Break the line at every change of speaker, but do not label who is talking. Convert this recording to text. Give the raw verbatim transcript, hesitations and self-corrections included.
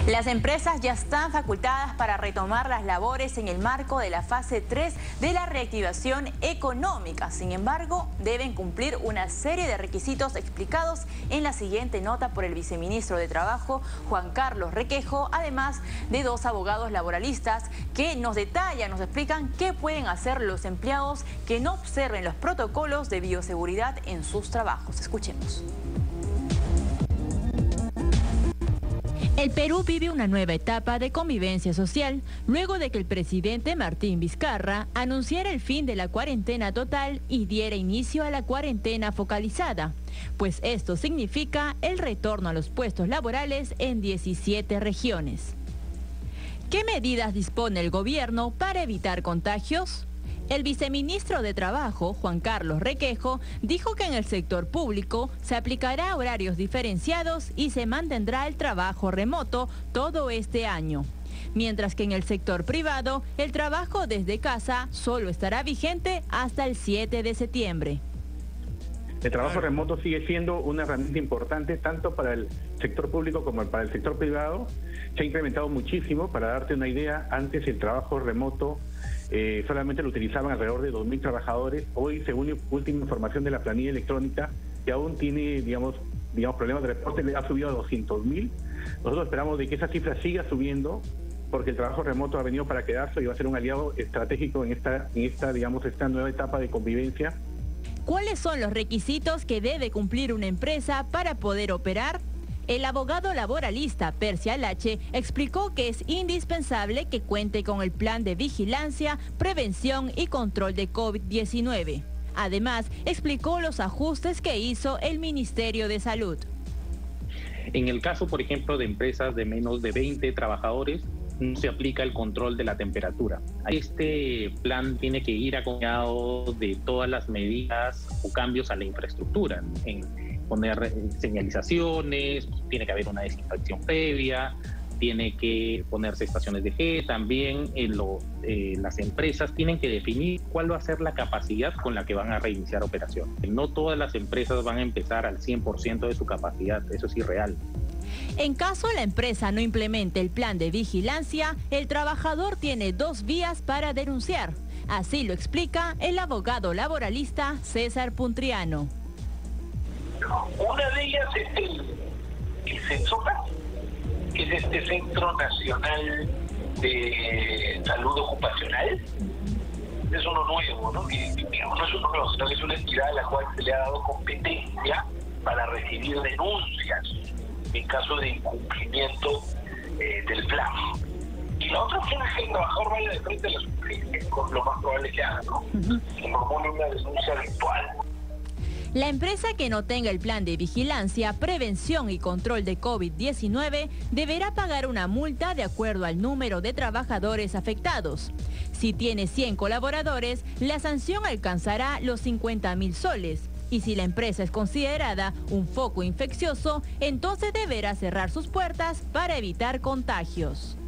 Las empresas ya están facultadas para retomar las labores en el marco de la fase tres de la reactivación económica. Sin embargo, deben cumplir una serie de requisitos explicados en la siguiente nota por el viceministro de Trabajo, Juan Carlos Requejo, además de dos abogados laboralistas que nos detallan, nos explican qué pueden hacer los empleados que no observen los protocolos de bioseguridad en sus trabajos. Escuchemos. El Perú vive una nueva etapa de convivencia social, luego de que el presidente Martín Vizcarra anunciara el fin de la cuarentena total y diera inicio a la cuarentena focalizada, pues esto significa el retorno a los puestos laborales en diecisiete regiones. ¿Qué medidas dispone el gobierno para evitar contagios? El viceministro de Trabajo, Juan Carlos Requejo, dijo que en el sector público se aplicará horarios diferenciados y se mantendrá el trabajo remoto todo este año. Mientras que en el sector privado, el trabajo desde casa solo estará vigente hasta el siete de septiembre.
El trabajo remoto sigue siendo una herramienta importante tanto para el sector público como para el sector privado. Se ha incrementado muchísimo. Para darte una idea, antes el trabajo remoto eh, solamente lo utilizaban alrededor de dos mil trabajadores. Hoy, según última información de la planilla electrónica, que aún tiene, digamos, digamos problemas de reporte, le ha subido a doscientos mil. Nosotros esperamos de que esa cifra siga subiendo, porque el trabajo remoto ha venido para quedarse y va a ser un aliado estratégico en esta, en esta, digamos, esta nueva etapa de convivencia.
¿Cuáles son los requisitos que debe cumplir una empresa para poder operar? El abogado laboralista Percy Alache explicó que es indispensable que cuente con el plan de vigilancia, prevención y control de COVID diecinueve. Además, explicó los ajustes que hizo el Ministerio de Salud.
En el caso, por ejemplo, de empresas de menos de veinte trabajadores, no se aplica el control de la temperatura. Este plan tiene que ir acompañado de todas las medidas o cambios a la infraestructura, en poner señalizaciones, tiene que haber una desinfección previa, tiene que ponerse estaciones de gel. También en lo, eh, las empresas tienen que definir cuál va a ser la capacidad con la que van a reiniciar operaciones. No todas las empresas van a empezar al cien por ciento de su capacidad, eso es irreal.
En caso la empresa no implemente el plan de vigilancia, el trabajador tiene dos vías para denunciar. Así lo explica el abogado laboralista César Puntriano.
Una de ellas es el, el CENSOCA, que es este Centro Nacional de Salud Ocupacional. Es uno nuevo, ¿no? Que, digamos, no es uno nuevo, sino que es una entidad a la cual se le ha dado competencia para recibir denuncias en caso de incumplimiento eh, del plan. Y la otra opción es que el trabajador vaya de frente a la superficie, que es lo más probable que haga, ¿no? Uh-huh. Que formule una denuncia virtual.
La empresa que no tenga el plan de vigilancia, prevención y control de COVID diecinueve deberá pagar una multa de acuerdo al número de trabajadores afectados. Si tiene cien colaboradores, la sanción alcanzará los cincuenta mil soles. Y si la empresa es considerada un foco infeccioso, entonces deberá cerrar sus puertas para evitar contagios.